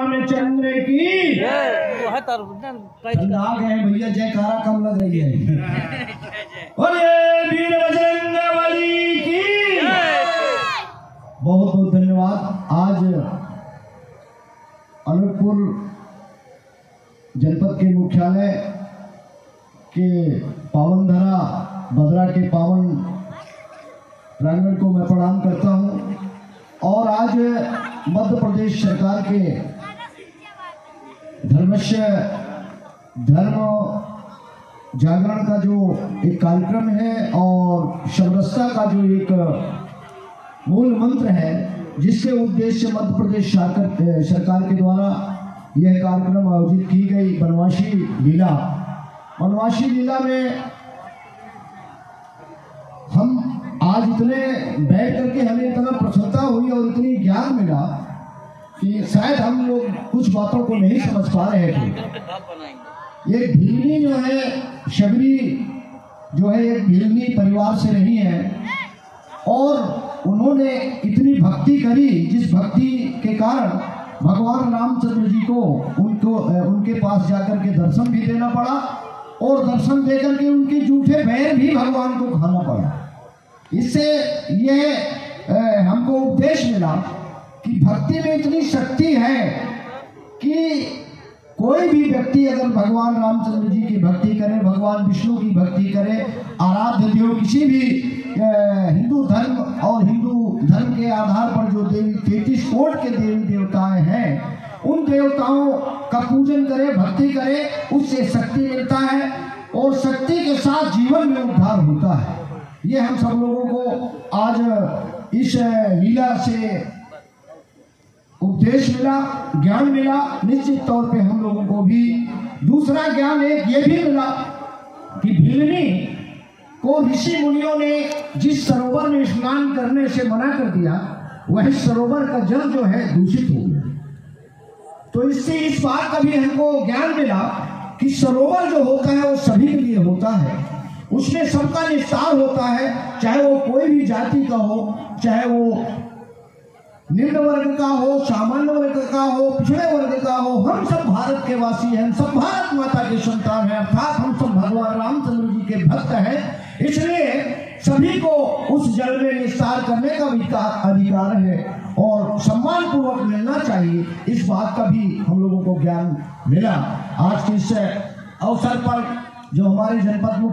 रामचंद्र की आ गए भैया, जयकारा कम लग रही है। और ये वीर बजरंगबली की बहुत बहुत धन्यवाद। आज अनूपपुर जनपद के मुख्यालय के पावन धरा बदरा के पावन प्रांगण को मैं प्रणाम करता हूं। और आज मध्य प्रदेश सरकार के धर्म जागरण का जो एक कार्यक्रम है और समरसता का जो एक मूल मंत्र है, जिसके उद्देश्य मध्य प्रदेश सरकार के द्वारा यह कार्यक्रम आयोजित की गई बनवासी लीला में हम आज इतने बैठ करके हमें इतना प्रसन्नता हुई और इतनी ज्ञान मिला कि शायद हम लोग कुछ बातों को नहीं समझ पा रहे थे। ये भीलनी जो है, शबरी जो है, एक भीलनी परिवार से रही है और उन्होंने इतनी भक्ति करी, जिस भक्ति के कारण भगवान रामचंद्र जी को उनके पास जाकर के दर्शन भी देना पड़ा और दर्शन देकर के उनके जूठे बैर भी भगवान को खाना पड़ा। इससे यह हमको उपदेश मिला कि भक्ति में इतनी शक्ति है कि कोई भी व्यक्ति अगर भगवान रामचंद्र जी की भक्ति करे, भगवान विष्णु की भक्ति करे, आराध्य देव किसी भी हिंदू धर्म और हिंदू धर्म के आधार पर जो देवी 33 कोट के देवी देवताएं हैं, उन देवताओं का पूजन करे, भक्ति करे, उससे शक्ति मिलता है और शक्ति के साथ जीवन में उद्धार होता है। ये हम सब लोगों को आज इस लीला से उपदेश मिला, ज्ञान मिला। निश्चित तौर पे हम लोगों को भी दूसरा ज्ञान एक ये भी मिला कि भीलनी को ऋषि मुनियों ने जिस सरोवर में स्नान करने से मना कर दिया, वह सरोवर का जल जो है दूषित हो गया। तो इससे इस बात का भी हमको ज्ञान मिला कि सरोवर जो होता है वो सभी के लिए होता है, उसमें सबका निस्तार होता है, चाहे वो कोई भी जाति का हो, चाहे वो निम्न वर्ग का हो, सामान्य वर्ग का हो, पिछड़े वर्ग का हो। हम सब भारत के वासी हैं, हम सब भारत माता के संतान हैं, अर्थात हम सब भगवान रामचंद्र जी के भक्त हैं। इसलिए सभी को उस जल में निस्तार करने का अधिकार है और सम्मान पूर्वक मिलना चाहिए। इस बात का भी हम लोगों को ज्ञान मिला। आज के इस अवसर पर जो हमारे जनपद